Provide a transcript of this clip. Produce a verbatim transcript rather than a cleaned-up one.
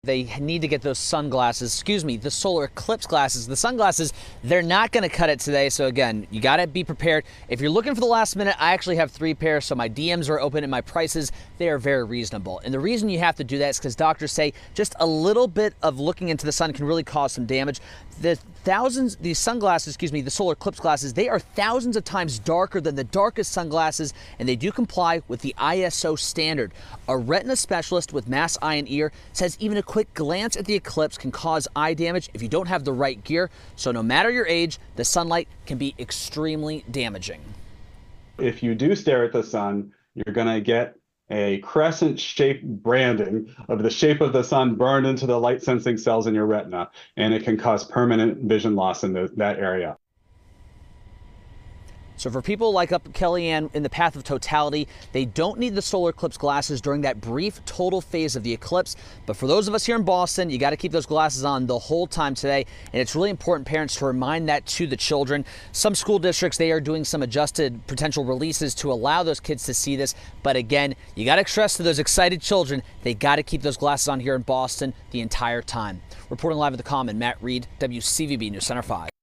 They need to get those sunglasses, excuse me, the solar eclipse glasses. The sunglasses, they're not going to cut it today. So again, you got to be prepared. If you're looking for the last minute, I actually have three pairs. So my D Ms are open and my prices, they are very reasonable. And the reason you have to do that is because doctors say just a little bit of looking into the sun can really cause some damage. The thousands, these sunglasses, excuse me, the solar eclipse glasses, they are thousands of times darker than the darkest sunglasses, and they do comply with the I S O standard. A retina specialist with Mass Eye and Ear says even a quick glance at the eclipse can cause eye damage if you don't have the right gear. So no matter your age, the sunlight can be extremely damaging. If you do stare at the sun, you're going to get a crescent-shaped branding of the shape of the sun burned into the light-sensing cells in your retina, and it can cause permanent vision loss in the, that area. So for people like up Kellyanne in the path of totality, they don't need the solar eclipse glasses during that brief total phase of the eclipse. But for those of us here in Boston, you got to keep those glasses on the whole time today. And it's really important, parents, to remind that to the children. Some school districts, they are doing some adjusted potential releases to allow those kids to see this. But again, you got to stress to those excited children, they got to keep those glasses on here in Boston the entire time. Reporting live at the Common, Matt Reed, W C V B News Center five.